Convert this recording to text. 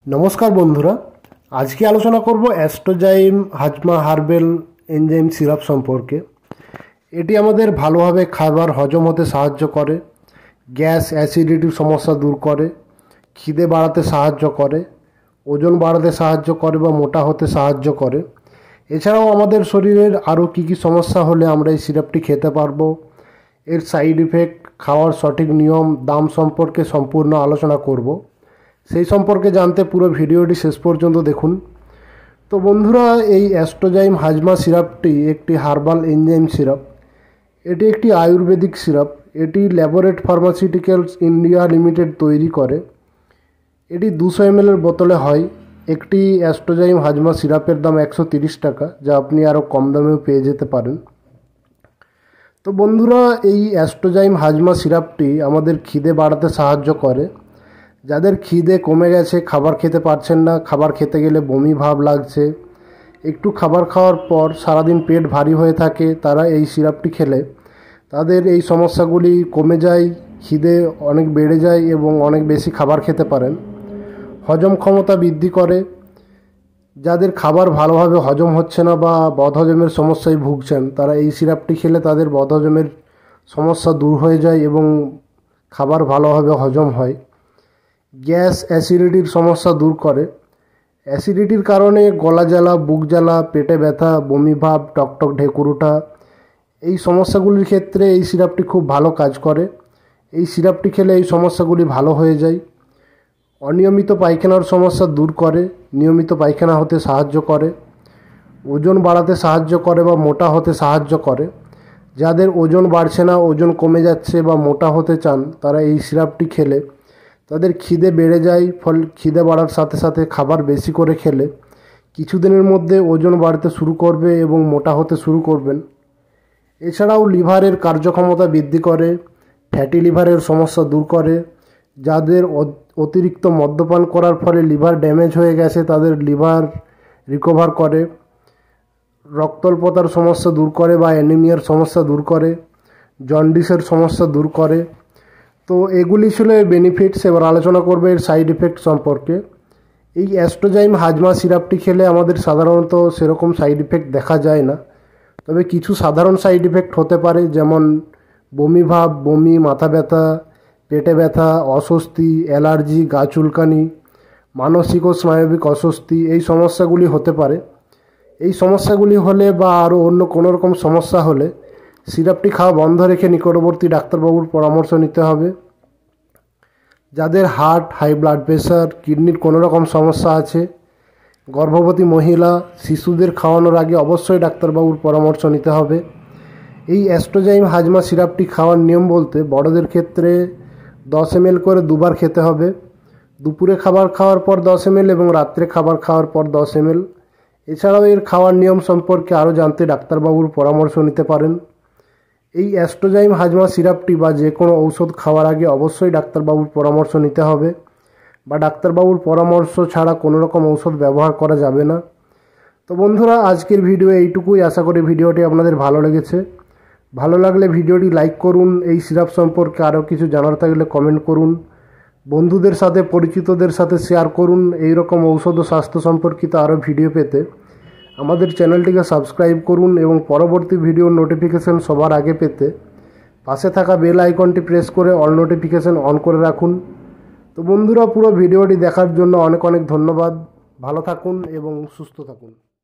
নমস্কার বন্ধুরা, আজকে আলোচনা করব Astrozyme Hajma herbal enzyme syrup সম্পর্কে। এটি আমাদের ভালোভাবে খাবার হজম হতে সাহায্য করে, গ্যাস অ্যাসিডিটির সমস্যা দূর করে, খিদে বাড়াতে সাহায্য করে, ওজন বাড়াতে সাহায্য করে বা মোটা হতে সাহায্য করে। এছাড়াও আমাদের শরীরের আরও কী কী সমস্যা হলে আমরা এই সিরাপটি খেতে পারবো, এর সাইড ইফেক্ট, খাওয়ার সঠিক নিয়ম, দাম সম্পর্কে সম্পূর্ণ আলোচনা করব। সেই সম্পর্কে জানতে পুরো ভিডিওটি শেষ পর্যন্ত দেখুন। তো বন্ধুরা, এই অ্যাস্ট্রোজাইম হাজমা সিরাপটি একটি হার্বাল এনজাইম সিরাপ। এটি একটি আয়ুর্বেদিক সিরাপ। এটি ল্যাবোরেট ফার্মাসিউটিক্যালস ইন্ডিয়া লিমিটেড তৈরি করে। এটি 200 ml বোতলে হয়। একটি অ্যাস্ট্রোজাইম হাজমা সিরাপের দাম 130 টাকা, যা আপনি আরও কম দামেও পেয়ে যেতে পারেন। তো বন্ধুরা, এই অ্যাস্ট্রোজাইম হাজমা সিরাপটি আমাদের খিদে বাড়াতে সাহায্য করে। যাদের খিদে কমে গেছে, খাবার খেতে পারছেন না, খাবার খেতে গেলে বমি ভাব লাগছে, একটু খাবার খাওয়ার পর সারাদিন পেট ভারী হয়ে থাকে, তারা এই সিরাপটি খেলে তাদের এই সমস্যাগুলি কমে যায়, খিদে অনেক বেড়ে যায় এবং অনেক বেশি খাবার খেতে পারেন। হজম ক্ষমতা বৃদ্ধি করে। যাদের খাবার ভালোভাবে হজম হচ্ছে না বা বদহজমের সমস্যায় ভুগছেন, তারা এই সিরাপটি খেলে তাদের বদহজমের সমস্যা দূর হয়ে যায় এবং খাবার ভালোভাবে হজম হয়। গ্যাস অ্যাসিডিটির সমস্যা দূর করে। অ্যাসিডিটির কারণে গলা জ্বালা, বুক জ্বালা, পেটে ব্যথা, বমি ভাব, টকটক ঢেকুর ওঠা, এই সমস্যাগুলির ক্ষেত্রে এই সিরাপটি খুব ভালো কাজ করে। এই সিরাপটি খেলে এই সমস্যাগুলি ভালো হয়ে যায়। অনিয়মিত পায়খানার সমস্যা দূর করে, নিয়মিত পায়খানা হতে সাহায্য করে, ওজন বাড়াতে সাহায্য করে বা মোটা হতে সাহায্য করে। যাদের ওজন বাড়ছে না, ওজন কমে যাচ্ছে বা মোটা হতে চান, তারা এই সিরাপটি খেলে তাদের খিদে বেড়ে যায়। খিদে বাড়ার সাথে সাথে খাবার বেশি করে খেলে কিছুদিনের মধ্যে ওজন বাড়তে শুরু করবে এবং মোটা হতে শুরু করবেন। এছাড়াও লিভারের কার্যক্ষমতা বৃদ্ধি করে, ফ্যাটি লিভারের সমস্যা দূর করে। যাদের অতিরিক্ত মদ্যপান করার ফলে লিভার ড্যামেজ হয়ে গেছে, তাদের লিভার রিকভার করে। রক্তল্পতার সমস্যা দূর করে বা অ্যানিমিয়ার সমস্যা দূর করে, জন্ডিসের সমস্যা দূর করে। তো এগুলি ছিল এর বেনিফিটস। এবার আলোচনা করবে এর সাইড ইফেক্ট সম্পর্কে। এই অ্যাস্ট্রোজাইম হাজমা সিরাপটি খেলে আমাদের সাধারণত সেরকম সাইড ইফেক্ট দেখা যায় না, তবে কিছু সাধারণ সাইড ইফেক্ট হতে পারে, যেমন বমি ভাব, বমি, মাথা ব্যথা, পেটে ব্যথা, অস্বস্তি, অ্যালার্জি, গা চুলকানি, মানসিক ও স্নায়বিক অস্বস্তি, এই সমস্যাগুলি হতে পারে। এই সমস্যাগুলি হলে বা আরও অন্য কোনো রকম সমস্যা হলে সিরাপটি খাওয়া বন্ধ রেখে নিকটবর্তী ডাক্তারবাবুর পরামর্শ নিতে হবে। যাদের হার্ট, হাই ব্লাড প্রেশার, কিডনির কোনো রকম সমস্যা আছে, গর্ভবতী মহিলা, শিশুদের খাওয়ানোর আগে অবশ্যই ডাক্তারবাবুর পরামর্শ নিতে হবে। এই অ্যাস্ট্রোজাইম হাজমা সিরাপটি খাওয়ার নিয়ম বলতে, বড়দের ক্ষেত্রে 10 ml করে দুবার খেতে হবে। দুপুরে খাবার খাওয়ার পর 10 ml এবং রাত্রে খাবার খাওয়ার পর 10 ml। এছাড়াও এর খাওয়ার নিয়ম সম্পর্কে আরও জানতে ডাক্তারবাবুর পরামর্শ নিতে পারেন। এই অ্যাস্ট্রোজাইম হাজমা সিরাপটি বা যে কোনো ঔষধ খাওয়ার আগে অবশ্যই ডাক্তারবাবুর পরামর্শ নিতে হবে, বা ডাক্তারবাবুর পরামর্শ ছাড়া কোনো রকম ঔষধ ব্যবহার করা যাবে না। তো বন্ধুরা, আজকের ভিডিও এইটুকুই। আশা করি ভিডিওটি আপনাদের ভালো লেগেছে। ভালো লাগলে ভিডিওটি লাইক করুন। এই সিরাপ সম্পর্কে আরও কিছু জানার থাকলে কমেন্ট করুন। বন্ধুদের সাথে, পরিচিতদের সাথে শেয়ার করুন। এই রকম ঔষধ ও স্বাস্থ্য সম্পর্কিত আরও ভিডিও পেতে আমাদের চ্যানেলটিকে সাবস্ক্রাইব করুন এবং পরবর্তী ভিডিওর নোটিফিকেশান সবার আগে পেতে পাশে থাকা বেল আইকনটি প্রেস করে অল নোটিফিকেশান অন করে রাখুন। তো বন্ধুরা, পুরো ভিডিওটি দেখার জন্য অনেক অনেক ধন্যবাদ। ভালো থাকুন এবং সুস্থ থাকুন।